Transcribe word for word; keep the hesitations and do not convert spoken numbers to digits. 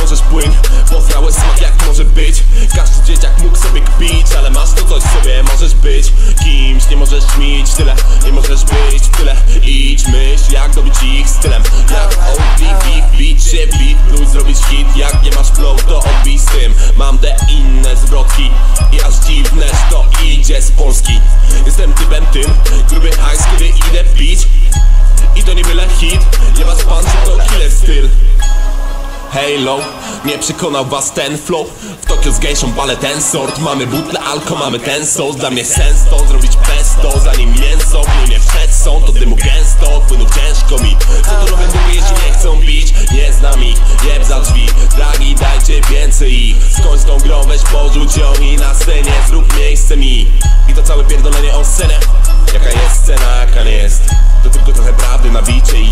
możesz płyń, poznałeś smak jak może być. Każdy dzieciak mógł sobie kpić, ale masz to coś w sobie, możesz być kimś, nie możesz mieć tyle, nie możesz być w tyle. Idź myśl jak dobić ich stylem, jak O D V, bić się beat, próbuj zrobić hit. Jak nie masz flow to odbij z tym. Mam te inne zwrotki i aż dziwne, że to idzie z Polski. Jestem typem tym, gruby hajs, kiedy idę pić. I to nie byle hit, jebać pan, że to killer styl. Halo, nie przekonał was ten flow. W Tokio z gejszą balę ten sort. Mamy butle alko, mamy ten sos. Dla mnie sens to zrobić pesto, zanim mięso płynie przed sąd. To dymu gęsto, płynu ciężko mi. Co to robią długo, jeśli nie chcą bić? Nie znam ich, jeb za drzwi. Dragi, dajcie więcej ich. Skończ tą grą, weź porzuć ją i na scenie zrób miejsce mi. I to całe pierdolenie o scenę. Jaka jest scena, jaka nie jest. To tylko trochę prawdy na bicie